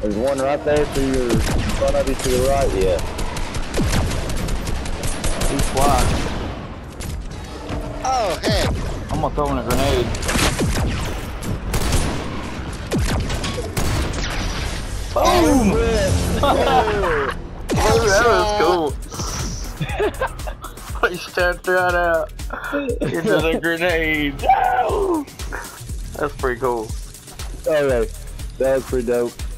There's one right there to your in front of you to the right. Yeah. He's flying. Oh heck! I'm gonna throw in a grenade. Boom! Oh, that was cool. He stepped right out into the grenade. Oh! That's pretty cool. Okay, that was pretty dope.